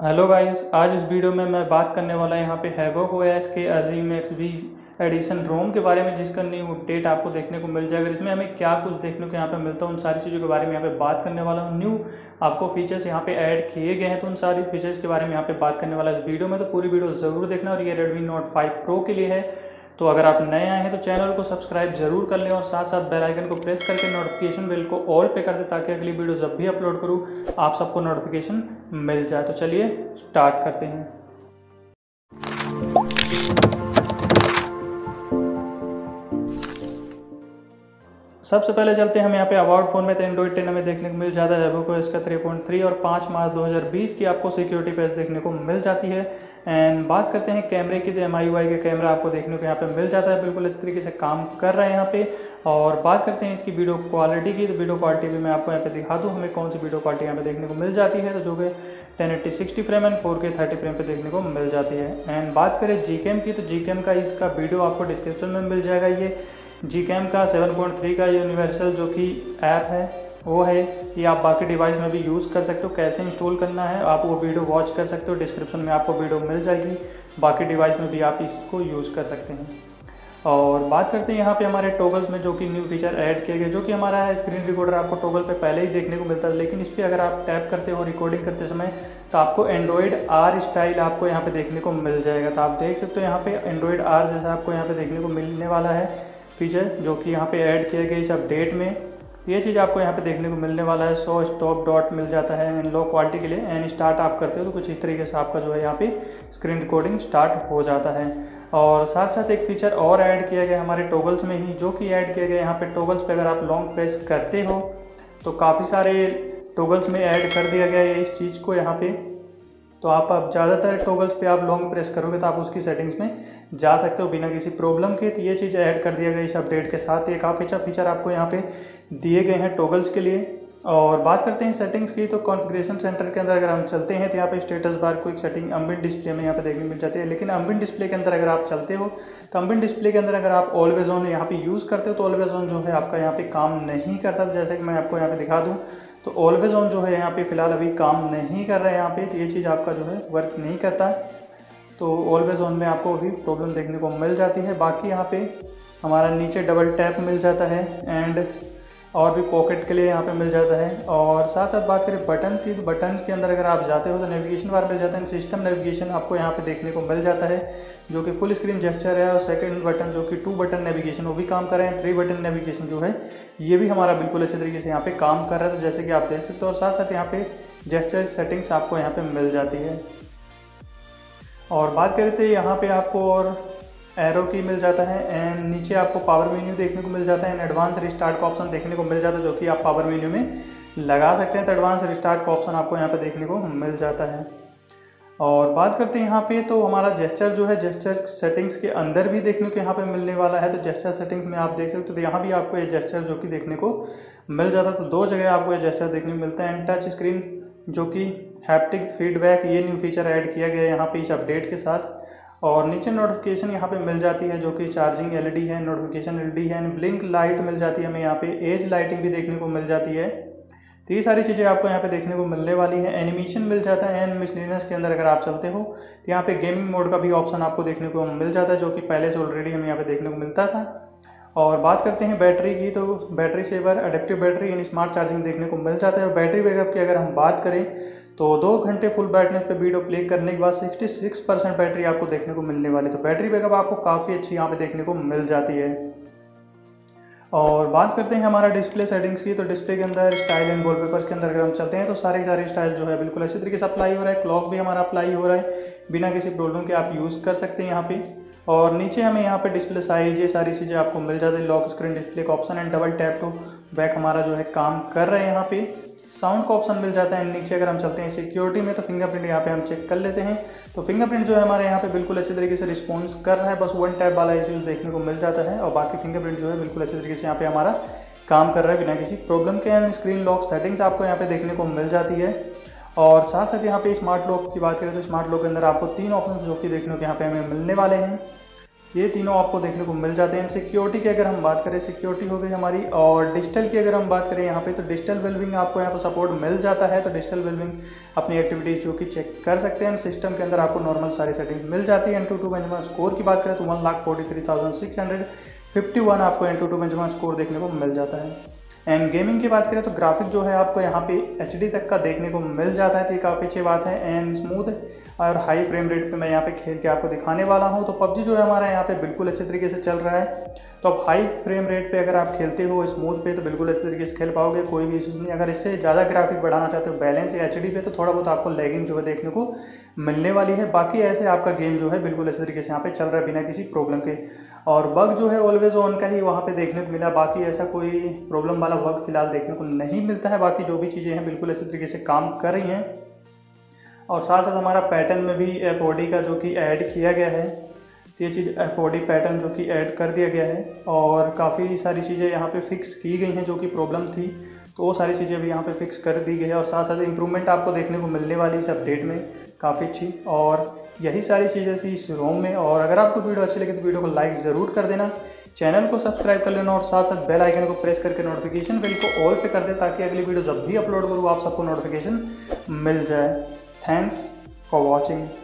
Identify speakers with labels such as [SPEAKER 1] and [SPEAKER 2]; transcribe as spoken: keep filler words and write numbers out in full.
[SPEAKER 1] Hello guys, आज इस video में मैं बात करने वाला यहाँ पे हैवोक ओएस के अजीम एक्स वी एडिशन रोम के बारे में, जिसका न्यू अपडेट आपको देखने को मिल जाएगा। इसमें हमें क्या कुछ देखने को यहाँ पे मिलता है, उन सारी चीज़ों के बारे में यहाँ पे बात करने वाला हूँ। न्यू आपको फीचर्स यहाँ पे ऐड किए गए हैं, तो उन सारी फीचर्स के बारे में यहाँ पे बात करने वाला इस वीडियो में। तो पूरी वीडियो ज़रूर देखना। और ये रेडमी नोट फाइव प्रो के लिए है, तो अगर आप नए आए हैं तो चैनल को सब्सक्राइब जरूर कर लें और साथ साथ बेल आइकन को प्रेस करके नोटिफिकेशन बेल को ऑल पे कर दें, ताकि अगली वीडियो जब भी अपलोड करूं आप सबको नोटिफिकेशन मिल जाए। तो चलिए स्टार्ट करते हैं। सबसे पहले चलते हैं हम यहाँ पे अबाउट फोन में। तो एंड्रॉइड टेन हमें देखने को मिल जाता है हैवोक ओएस का थ्री पॉइंट थ्री और पाँच मार्च दो हज़ार बीस की आपको सिक्योरिटी पैच देखने को मिल जाती है। एंड बात करते हैं कैमरे की, तो एम आई यू आई का कैमरा आपको देखने को यहाँ पे मिल जाता है, बिल्कुल इस तरीके से काम कर रहा है यहाँ पे। और बात करते हैं इसकी वीडियो क्वालिटी की, तो वीडियो क्वालिटी भी मैं आपको यहाँ पे दिखा दूँ हमें कौन सी वीडियो क्वालिटी यहाँ पे देखने को मिल जाती है, तो जो कि ten eighty sixty frame and four K thirty frame पे देखने को मिल जाती है। एंड बात करें जी कैम की, तो जी कैम का इसका वीडियो आपको डिस्क्रिप्शन में मिल जाएगा। ये जी कैम का सेवन पॉइंट थ्री का यूनिवर्सल जो कि ऐप है वो है, ये आप बाकी डिवाइस में भी यूज़ कर सकते हो। कैसे इंस्टॉल करना है आप वो वीडियो वॉच कर सकते हो, डिस्क्रिप्शन में आपको वीडियो मिल जाएगी। बाकी डिवाइस में भी आप इसको यूज़ कर सकते हैं। और बात करते हैं यहाँ पे हमारे टॉगल्स में, जो कि न्यू फीचर ऐड किया गया, जो कि हमारा है स्क्रीन रिकॉर्डर। आपको टॉगल पे पहले ही देखने को मिलता है, लेकिन इस पर अगर आप टैप करते हो रिकॉर्डिंग करते समय तो आपको एंड्रॉइड आर स्टाइल आपको यहाँ पे देखने को मिल जाएगा। तो आप देख सकते हो यहाँ पे एंड्रॉइड आर जैसा आपको यहाँ पे देखने को मिलने वाला है फीचर, जो कि यहाँ पे ऐड किया गया इस अपडेट में। तो ये चीज़ आपको यहाँ पे देखने को मिलने वाला है। सो स्टॉप डॉट मिल जाता है एंड लो क्वालिटी के लिए। एंड स्टार्ट आप करते हो तो कुछ इस तरीके से आपका जो है यहाँ पे स्क्रीन रिकॉर्डिंग स्टार्ट हो जाता है। और साथ साथ एक फीचर और ऐड किया गया हमारे टॉगल्स में ही, जो कि ऐड किया गया यहाँ पे टॉगल्स पे अगर आप लॉन्ग प्रेस करते हो तो काफ़ी सारे टॉगल्स में ऐड कर दिया गया है इस चीज़ को यहाँ पे। तो आप अब ज़्यादातर टॉगल्स पे आप लॉन्ग प्रेस करोगे तो आप उसकी सेटिंग्स में जा सकते हो बिना किसी प्रॉब्लम के। तो ये चीज़ ऐड कर दिया गया इस अपडेट के साथ। ये काफ़ी अच्छा फीचर आपको यहाँ पे दिए गए हैं टॉगल्स के लिए। और बात करते हैं सेटिंग्स की, तो कॉन्फ़िगरेशन सेंटर के अंदर अगर हम चलते हैं तो यहाँ पे status bar quick setting ambient display में यहाँ पे देखने मिल जाती है। लेकिन अम्बिएंट डिस्प्ले के अंदर अगर आप चलते हो तो अम्बिएंट डिस्प्ले के अंदर अगर आप ऑलवेज ऑन यहाँ पे यूज़ करते हो तो ऑलवेज ऑन जो है आपका यहाँ पे काम नहीं करता। जैसे कि मैं आपको यहाँ पे दिखा दूँ तो ऑलवेज ऑन जो है यहाँ पे फ़िलहाल अभी काम नहीं कर रहा है यहाँ पे। तो ये चीज़ आपका जो है वर्क नहीं करता, तो ऑलवेज ऑन में आपको अभी प्रॉब्लम देखने को मिल जाती है। बाकी यहाँ पे हमारा नीचे डबल टैप मिल जाता है एंड और भी पॉकेट के लिए यहाँ पे मिल जाता है। और साथ साथ बात करें बटन्स की, तो बटन्स के अंदर अगर आप जाते हो तो नेविगेशन बार मिल जाता है। सिस्टम नेविगेशन आपको यहाँ पे देखने को मिल जाता है, जो कि फुल स्क्रीन जेस्चर है। और सेकंड बटन जो कि टू बटन नेविगेशन वो भी काम कर रहे हैं। थ्री बटन नेविगेशन जो है ये भी हमारा बिल्कुल अच्छे तरीके से यहाँ पे काम कर रहा है, जैसे कि आप देख सकते हो। और साथ साथ यहाँ पे जेस्चर सेटिंग्स आपको यहाँ पे मिल जाती है। और बात करते हैं यहाँ पे आपको और एरो की मिल जाता है एंड नीचे आपको पावर मेन्यू देखने को मिल जाता है एंड एडवांस रिस्टार्ट का ऑप्शन देखने को मिल जाता है, जो कि आप पावर मेन्यू में लगा सकते हैं। तो एडवांस रिस्टार्ट का ऑप्शन आपको यहाँ पे देखने को मिल जाता है। और बात करते हैं यहाँ पे, तो हमारा जेस्चर जो है जेस्चर सेटिंग्स के अंदर भी देखने को यहाँ पे मिलने वाला है। तो जेस्चर सेटिंग्स में आप देख सकते हो तो यहाँ भी आपको ये जेस्चर जो कि देखने को मिल जाता है। तो दो जगह आपको ये जेस्चर देखने को मिलता है। एंड टच स्क्रीन जो कि हैप्टिक फीडबैक, ये न्यू फीचर ऐड किया गया है यहाँ पे इस अपडेट के साथ। और नीचे नोटिफिकेशन यहाँ पे मिल जाती है, जो कि चार्जिंग एलईडी है, नोटिफिकेशन एलईडी है एंड ब्लिंक लाइट मिल जाती है हमें यहाँ पे। एज लाइटिंग भी देखने को मिल जाती है। तो ये सारी चीज़ें आपको यहाँ पे देखने को मिलने वाली है। एनिमेशन मिल जाता है एंड मिसलेनियस के अंदर अगर आप चलते हो तो यहाँ पे गेमिंग मोड का भी ऑप्शन आपको देखने को मिल जाता है, जो कि पहले से ऑलरेडी हमें यहाँ पे देखने को मिलता था। और बात करते हैं बैटरी की, तो battery saver, adaptive battery and smart charging देखने को मिल जाता है। और बैटरी बैकअप की अगर हम बात करें तो दो घंटे फुल ब्राइटनेस पे वीडियो प्ले करने के बाद सिक्सटी सिक्स परसेंट बैटरी आपको देखने को मिलने वाली। तो बैटरी बैकअप आपको काफ़ी अच्छी यहाँ पे देखने को मिल जाती है। और बात करते हैं हमारा डिस्प्ले सेटिंग्स की, तो डिस्प्ले के अंदर स्टाइल एंड वॉलपेपर्स के अंदर अगर हम चलते हैं तो सारे के सारे स्टाइल जो है बिल्कुल अच्छी तरीके से अप्लाई हो रहा है। क्लॉक भी हमारा अप्लाई हो रहा है बिना किसी प्रॉब्लम के, आप यूज़ कर सकते हैं यहाँ पे। और नीचे हमें यहाँ पे डिस्प्ले साइज, ये सारी चीज़ें आपको मिल जाती है। लॉक स्क्रीन डिस्प्ले का option and double tap to back हमारा जो है काम कर रहे हैं यहाँ पे। साउंड का ऑप्शन मिल जाता है। नीचे अगर हम चलते हैं सिक्योरिटी में तो फिंगरप्रिंट यहाँ पे हम चेक कर लेते हैं। तो फिंगरप्रिंट जो है हमारे यहाँ पे बिल्कुल अच्छे तरीके से रिस्पॉन्स कर रहा है, बस वन टैप वाला इश्यूज देखने को मिल जाता है। और बाकी फिंगरप्रिंट जो है बिल्कुल अच्छे तरीके से यहाँ पे हमारा काम कर रहा है बिना किसी प्रॉब्लम के। एंड स्क्रीन लॉक सेटिंग्स आपको यहाँ पे देखने को मिल जाती है। और साथ साथ यहाँ पे स्मार्ट लॉक की बात करें तो स्मार्ट लॉक के अंदर आपको तीन ऑप्शन जो कि देखने को यहाँ पे हमें मिलने वाले हैं। ये तीनों आपको देखने को मिल जाते हैं। सिक्योरिटी की अगर हम बात करें, सिक्योरिटी हो गई हमारी, और डिजिटल की अगर हम बात करें यहाँ पे, तो डिजिटल वेलबिंग आपको यहाँ पर सपोर्ट मिल जाता है। तो डिजिटल वेलबिंग अपनी एक्टिविटीज़ जो कि चेक कर सकते हैं। सिस्टम के अंदर आपको नॉर्मल सारी सेटिंग्स मिल जाती है। AnTuTu benchmark score की बात करें तो one lakh forty three thousand six hundred fifty one आपको AnTuTu benchmark score देखने को मिल जाता है। एंड गेमिंग की बात करें तो ग्राफिक जो है आपको यहाँ पे एच डी तक का देखने को मिल जाता है, तो ये काफ़ी अच्छी बात है। एंड स्मूथ और हाई फ्रेम रेट पे मैं यहाँ पे खेल के आपको दिखाने वाला हूँ। तो पबजी जो है हमारा यहाँ पे बिल्कुल अच्छे तरीके से चल रहा है। तो अब हाई फ्रेम रेट पे अगर आप खेलते हो स्मूथ पे तो बिल्कुल अच्छे तरीके से खेल पाओगे, कोई भी इशूज़ नहीं। अगर इससे ज़्यादा ग्राफिक बढ़ाना चाहते हो बैलेंस या एच डी पे, तो थोड़ा बहुत आपको लैगिंग जो है देखने को मिलने वाली है। बाकी ऐसे आपका गेम जो है बिल्कुल अच्छे तरीके से यहाँ पे चल रहा है बिना किसी प्रॉब्लम के। और बग जो है ऑलवेज ऑन का ही वहाँ पे देखने को मिला, बाकी ऐसा कोई प्रॉब्लम वाला बग फिलहाल देखने को नहीं मिलता है। बाकी जो भी चीज़ें हैं बिल्कुल अच्छे तरीके से काम कर रही हैं। और साथ साथ हमारा पैटर्न में भी एफ ओ डी का जो कि ऐड किया गया है, तो ये चीज़ एफ ओ डी पैटर्न जो कि ऐड कर दिया गया है। और काफ़ी सारी चीज़ें यहाँ पे फिक्स की गई हैं जो कि प्रॉब्लम थी, तो वो सारी चीज़ें भी यहाँ पे फिक्स कर दी गई है। और साथ साथ इंप्रूवमेंट आपको देखने को मिलने वाली इस अपडेट में काफ़ी अच्छी। और यही सारी चीज़ें थी इस रोम में। और अगर आपको वीडियो अच्छी लगे तो वीडियो को लाइक ज़रूर कर देना, चैनल को सब्सक्राइब कर लेना, और साथ साथ बेल आइकन को प्रेस करके नोटिफिकेशन बेल को ऑल पे कर दे, ताकि अगली वीडियो जब भी अपलोड करूँ आप सबको नोटिफिकेशन मिल जाए। Thanks for watching.